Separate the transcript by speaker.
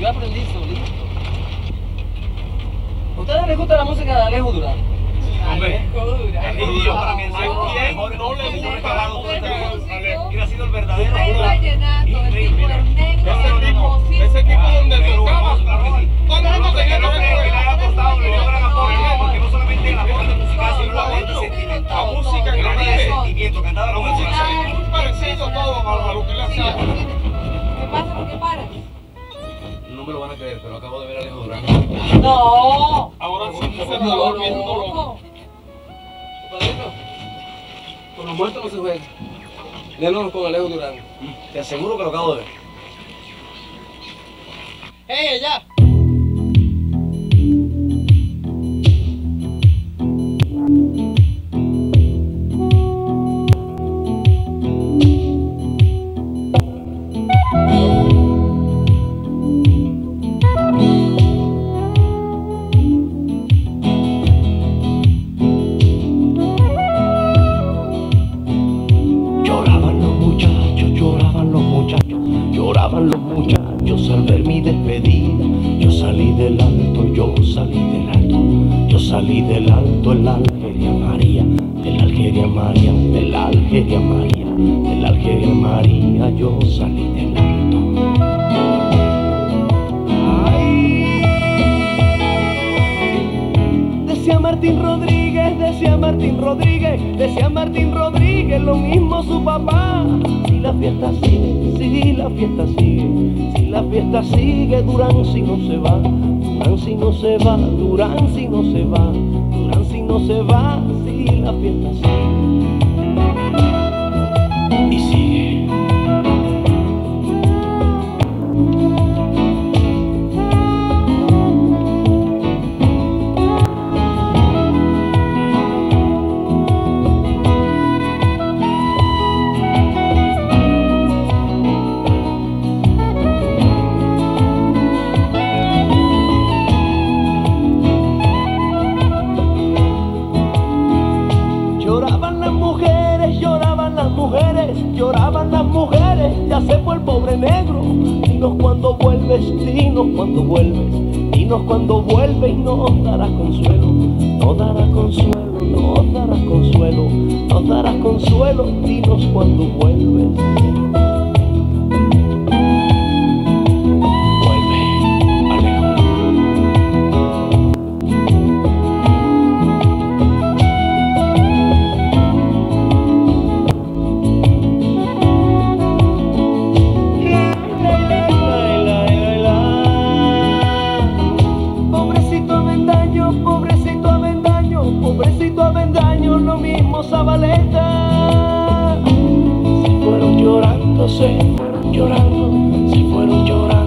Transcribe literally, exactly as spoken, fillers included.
Speaker 1: la aprendí solito. ¿A ustedes les gusta la música de Alejo Durán?
Speaker 2: Hombre,
Speaker 3: Alejo Durán.
Speaker 2: yo para mí
Speaker 4: ¿A quién no le gusta la música de Alejo?
Speaker 2: Hubiera sido el verdadero.
Speaker 3: El vallenato, el tipo es negro,
Speaker 4: Ese tipo,
Speaker 3: hermosísimo.
Speaker 4: ese tipo donde
Speaker 2: Pero
Speaker 4: tocaba,
Speaker 2: claro que sí.
Speaker 4: todo el mundo tenía que
Speaker 2: Yo creo que le
Speaker 4: ver
Speaker 2: haya apostado, le dio gran apoyo, porque no solamente la parte musical, sino la parte
Speaker 4: la
Speaker 2: sentimental.
Speaker 4: música
Speaker 2: La
Speaker 4: que
Speaker 2: parte de
Speaker 4: le
Speaker 2: sentimiento, cantaba la
Speaker 4: la música
Speaker 2: música.
Speaker 4: es muy parecido todo a lo que le hacía.
Speaker 3: ¿Qué pasa? ¿Por qué paras?
Speaker 5: No me lo van a creer, pero acabo de ver a Alejo Durán.
Speaker 1: No.
Speaker 4: Ahora sí se
Speaker 1: No,
Speaker 4: está
Speaker 1: no,
Speaker 4: volviendo loco.
Speaker 3: Loco.
Speaker 1: Padrino, con los muertos no se juega. Démonos con Alejo Durán.
Speaker 2: Te aseguro que lo acabo de ver.
Speaker 1: ¡Hey, allá!
Speaker 6: Lloraban los muchachos, lloraban los muchachos, lloraban los muchachos al ver mi despedida. Yo salí del alto, yo salí del alto, yo salí del alto en la Algeria María, de la Algeria María, de la Algeria María, de la Algeria María, yo salí del alto. Ay. Decía Martín Rodríguez, decía Martín Rodríguez, decía Martín Rodríguez, lo mismo su papá. Si la fiesta sigue, si la fiesta sigue, si la fiesta sigue, Durán si no se va, Durán si no se va, Durán si no se va, Durán si no se va, si la fiesta sigue. Y sigue. Lloraban las mujeres, lloraban las mujeres, lloraban las mujeres, ya se fue el pobre negro. Dinos cuando vuelves, dinos cuando vuelves, dinos cuando vuelves y nos darás consuelo, nos darás consuelo, nos darás consuelo, nos darás consuelo, dinos cuando vuelves. Pobrecito Avendaño, pobrecito Avendaño, pobrecito Avendaño, lo mismo Zabaleta. Se fueron llorando, se fueron llorando, se fueron llorando.